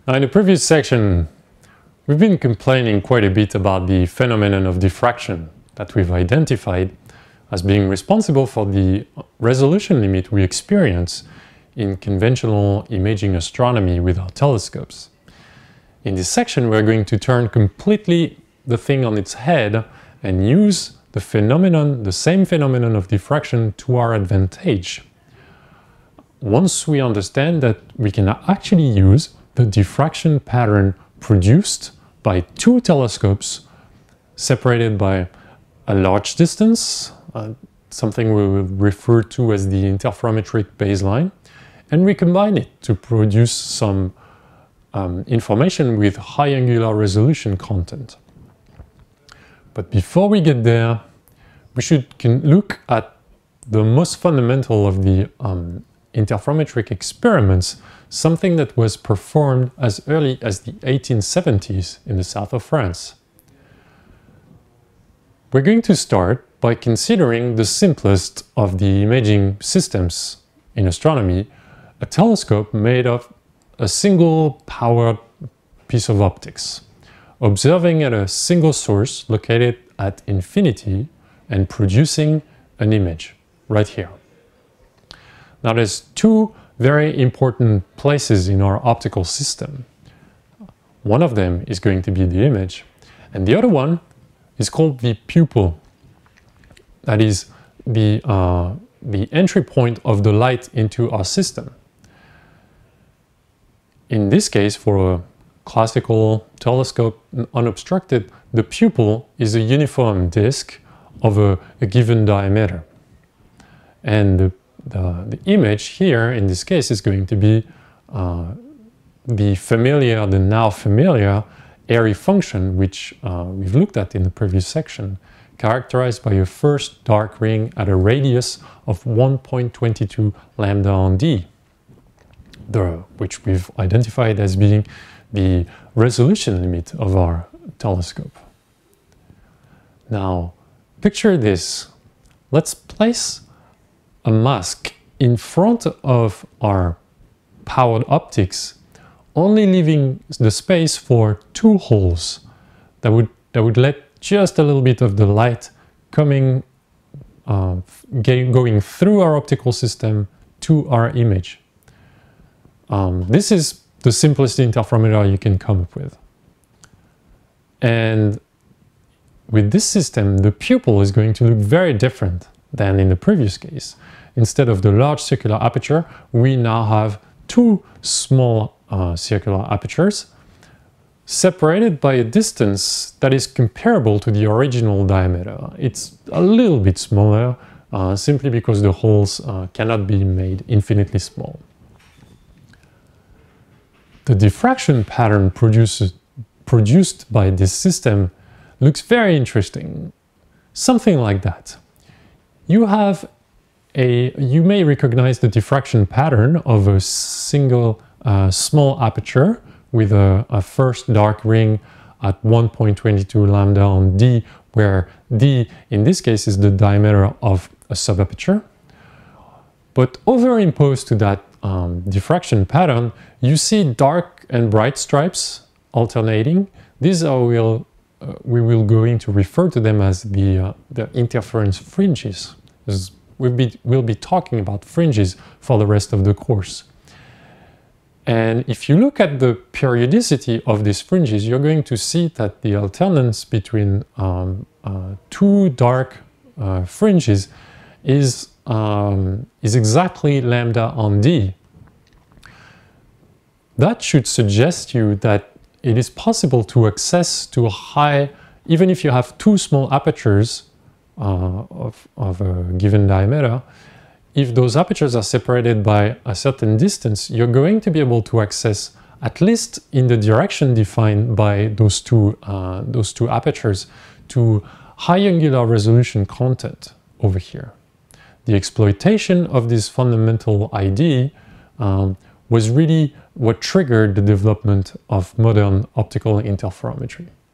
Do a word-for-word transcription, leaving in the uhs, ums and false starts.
Now, in the previous section, we've been complaining quite a bit about the phenomenon of diffraction that we've identified as being responsible for the resolution limit we experience in conventional imaging astronomy with our telescopes. In this section, we're going to turn completely the thing on its head and use the phenomenon, the same phenomenon of diffraction to our advantage. Once we understand that we can actually use the diffraction pattern produced by two telescopes separated by a large distance, uh, something we will refer to as the interferometric baseline, and we combine it to produce some um, information with high angular resolution content. But before we get there, we should look at the most fundamental of the um, interferometric experiments, something that was performed as early as the eighteen seventies in the south of France. We're going to start by considering the simplest of the imaging systems in astronomy, a telescope made of a single powered piece of optics, observing at a single source located at infinity and producing an image right here. Now, there's two very important places in our optical system. One of them is going to be the image, and the other one is called the pupil. That is the, uh, the entry point of the light into our system. In this case, for a classical telescope unobstructed, the pupil is a uniform disk of a, a given diameter. And the, the, the image here, in this case, is going to be uh, the familiar, the now familiar Airy function, which uh, we've looked at in the previous section, characterized by a first dark ring at a radius of one point two two lambda on d, the, which we've identified as being the resolution limit of our telescope. Now, picture this. Let's place a mask in front of our powered optics, only leaving the space for two holes that would, that would let just a little bit of the light coming, uh, going through our optical system to our image. Um, this is the simplest interferometer you can come up with. And with this system, the pupil is going to look very different than in the previous case. Instead of the large circular aperture, we now have two small uh, circular apertures separated by a distance that is comparable to the original diameter. It's a little bit smaller, uh, simply because the holes uh, cannot be made infinitely small. The diffraction pattern produced, produced by this system looks very interesting. Something like that. You have a, you may recognize the diffraction pattern of a single uh, small aperture with a, a first dark ring at one point two two lambda on d, where d in this case is the diameter of a subaperture. But overimposed to that um, diffraction pattern, you see dark and bright stripes alternating. These are will uh, we will going to refer to them as the uh, the interference fringes. We'll be, we'll be talking about fringes for the rest of the course. And if you look at the periodicity of these fringes, you're going to see that the alternance between um, uh, two dark uh, fringes is, um, is exactly lambda on d. That should suggest you that it is possible to access to a high, even if you have two small apertures uh, of, of a given diameter, if those apertures are separated by a certain distance, you're going to be able to access, at least in the direction defined by those two, uh, those two apertures, to high angular resolution content over here. The exploitation of this fundamental idea um, was really what triggered the development of modern optical interferometry.